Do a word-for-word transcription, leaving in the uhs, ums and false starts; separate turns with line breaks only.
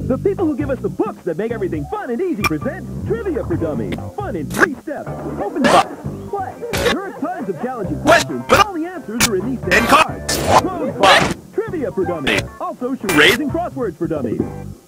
The people who give us the books that make everything fun and easy present Trivia for Dummies. Fun in three steps. Open box. Play. There are tons of challenging questions, but all the answers are in these same cards. Close box. Trivia for Dummies. Also, charades and crosswords for dummies.